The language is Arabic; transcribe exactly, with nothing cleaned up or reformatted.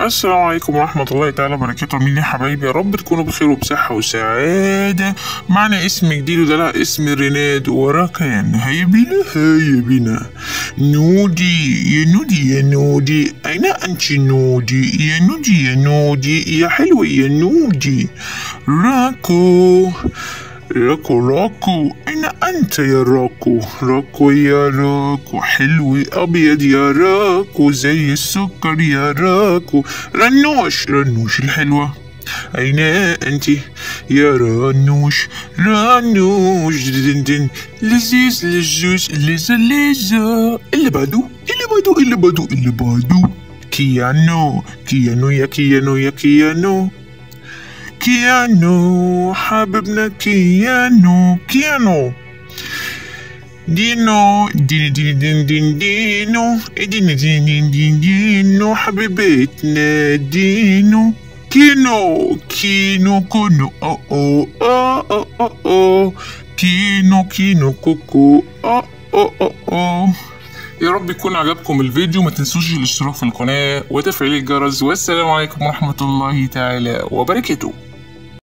السلام عليكم ورحمة الله تعالى وبركاته. عاملين ايه يا حبايبي؟ يا رب تكونوا بخير وبصحة وسعادة. معنا اسم جديد وده لا اسم ريناد وركان. هيا بينا هيا بينا. نودي يا نودي يا نودي، أين أنت نودي؟ يا نودي يا نودي يا حلوة يا نودي. راكو راكو راكو، أين أنت يا راكو؟ راكو يا راكو، حلو أبيض يا راكو، زي السكر يا راكو. رنوش رنوش الحلوة، أين أنت يا رنوش؟ رنوش دن دن، لذيذ لجوج لذة لذة. اللي بعده اللي بعده اللي بعده اللي بعده. كيانو كيانو يا كيانو يا كيانو. كيانو حبيبنا كيانو كيانو. دينو دين دين دين دين دينو دين دين دين دين دينو حبيبتنا دينو. كينو كينو كونو أو أو أو أو أو كينو كينو كوكو أو أو أو أو. يا رب يكون عجبكم الفيديو، ما تنسوش الاشتراك في القناة وتفعيل الجرس، والسلام عليكم ورحمة الله تعالى وبركاته.